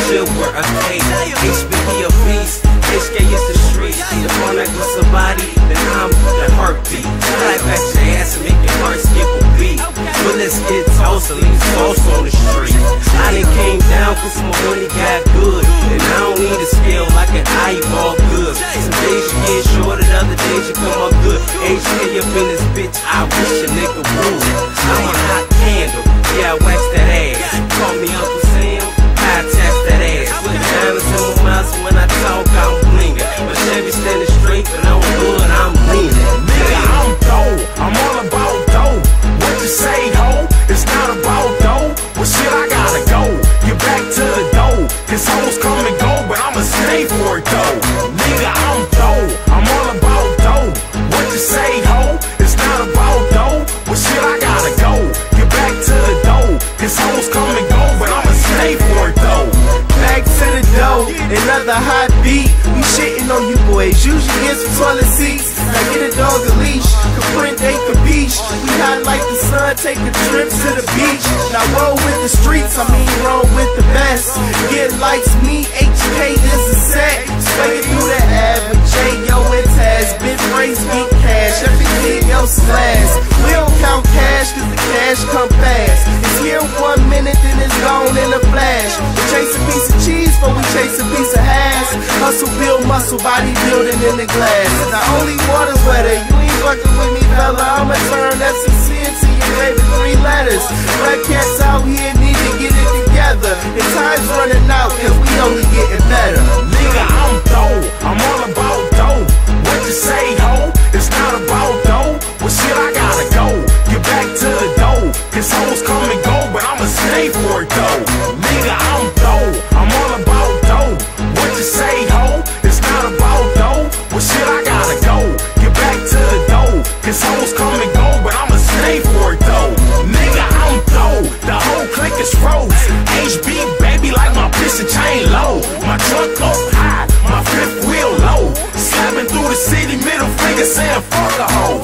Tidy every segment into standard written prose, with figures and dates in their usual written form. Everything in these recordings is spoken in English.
filled with a cake. HBB a beast, HK is the streets. If I'm not with somebody, then I'm the heartbeat. Slap at your ass and make your heart skip a beat. But let's get toast and leave sauce on the street. I done came down cause my money got good, and I don't need a scale like an eyeball good. Some days you get short and other days you come up good. HK up in this bitch, I wish a nigga would. I'm a hot candle, yeah I wax that ass. Call me Uncle Sam, I attach that ass. Put diamonds in my mouth so when I talk I'm blingin'. My Chevy standing straight but I'm good, I'm leaning. Nigga, I'm dough, I'm all about dough. What you say, ho? It's not about dough. Well shit, I gotta go. Get back to the dough, cause hoes come and go, but I'ma stay for it though. Nigga, I'm dough, I'm all about dough. What you say, ho? It's not about dough. Well shit, I gotta go. Get back to the dough, cause hoes come and go, but I'ma stay for it though. Back to the dough, another hot beat. We shitting on you boys, usually it's for toilet seats. Now get a dog a leash, Caprint ain't the beach. We hot like the sun, take a trip to the beach. Now roll with the streets, I mean roll with the best. Get likes me, HK is a set. Sway it through the average, J, yo, it has been raised, big cash, everything else last. We don't count cash, cause the cash come fast. It's here 1 minute, then it's gone in a flash. We chase a piece of cheese, but we chase a piece of hash. Hustle, build muscle, body building in the glass. Now only water's wetter, you ain't fucking with me, fella. I'ma turn FCC into your favorite 3 letters. Red cats out here need to get it together. The time's running out, cause we only getting better. Nigga, I'm dough, I'm all about dough. What you say, ho? It's not about dough. Well shit, I gotta go. Get back to the dough, cause hoes come and go, but I'ma stay for it though. Nigga, I'm dough, I'm all about dough. What you say, ho? It's not about dough. Well shit, I gotta go. Get back to the dough, cause hoes come and go, but I'ma stay for it though. Nigga, I'm dough, the whole clique is froze. HB baby like my piston chain low. My truck up high, my 5th wheel low. Slapping through the city, middle finger saying fuck a hoe.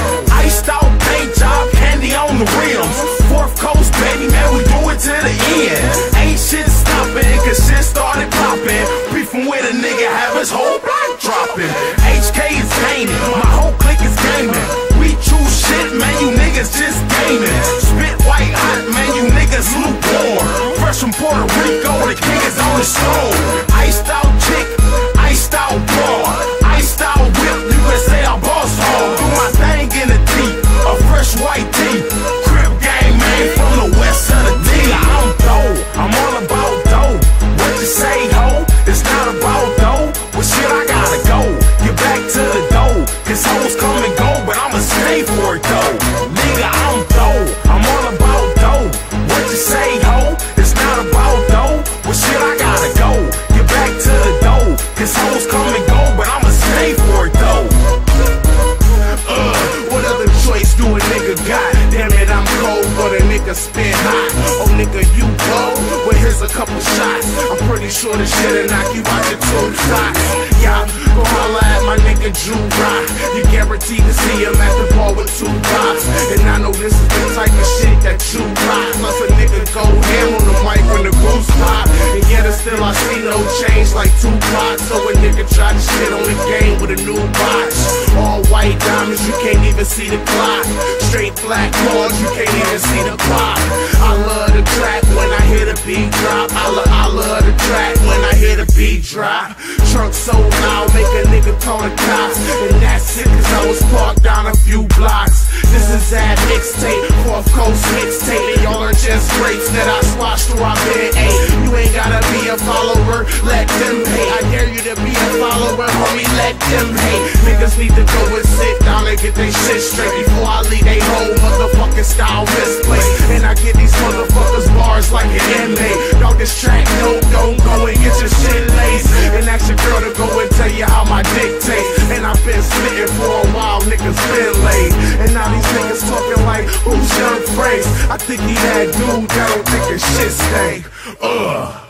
Iced out paint job, candy on the rims. 4th coast baby, man, we do it to the end. Ain't shit stopping, cause shit started popping. Beefing with a nigga, have his whole block dropping. HK is gaining, my whole clique is gaming. We choose shit, man, you niggas just gaming. Spit white hot, man, you niggas lukewarm. Fresh from Puerto Rico, the king is on his throne. Iced out chick, iced out broad, iced out whip, you can say I boss hard. Do my thing in the deep, a fresh white tee. Crib gang, man, from the west of the D. I'm dough, I'm all about dough. What you say, ho? It's not about dough. Well shit, I gotta go. Get back to the dough, cause hoes come and go, but I'ma stay for it though. Nigga, I'm dough, I'm all about dough. What you say, ho? It's not about dough. Well shit, I gotta go. Get back to the dough, cause hoes come and go, but I'ma stay for it though. What other choice do a nigga got? Damn it, I'm cold, but a nigga spit hot. Oh nigga, you cold? Well here's a couple shots. I'm pretty sure this shit'll knock you out your 2 socks. Yeah, go holla at my nigga Drew Rock. You guaranteed to see him at the bar with 2 pops. And I know this is the type of shit that you rock. Plus a nigga go ham on the mic when the grooves pop. And yet still I see no change like 2 blocks. So a nigga try to shit on the game with a new watch. All white diamonds, you can't even see the clock. Straight black cars, you can't even see the clock. I love the track when I hear the beat drop. I love the track when I hear the beat drop. Trunk so loud, make a nigga call the cops. And that's it, cause I was parked down a few blocks. This is that Mixtape, 4th Coast Mixtape. And y'all are just grapes that I squashed through our bed. Ay, you ain't gotta be a follower, let them hate. I dare you to be a follower, homie, let them hate. Niggas need to go and sit down and get their shit straight before I leave they whole motherfucking style misplaced. And I get these motherfuckers bars like an inmate. Dog, this track, no, don't go and get your shit laced. And ask your girl to go and tell you how my dick tastes. And I've been spitting for a while, niggas been late. And now these niggas talking like, who's Young Phrase? I think he that dude that don't think his shit stay.